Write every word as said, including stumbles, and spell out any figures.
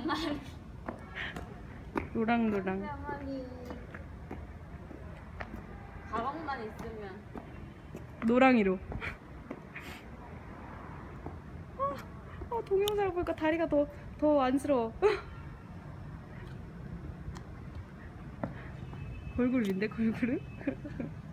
마리. 노랑노랑. 한 마리. 가방만 있으면. 노랑이로. 어, 어, 동영상을 보니까 다리가 더, 더 안쓰러워. 걸그룹인데, 걸그룹?